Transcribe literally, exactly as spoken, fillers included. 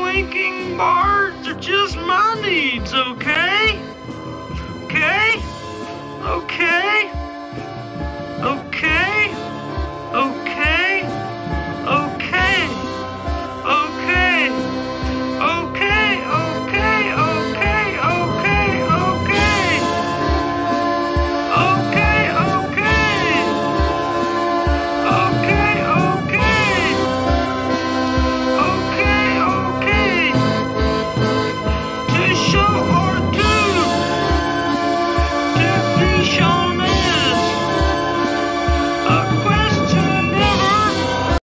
winking bards are just my needs, okay? Okay? Okay? Okay?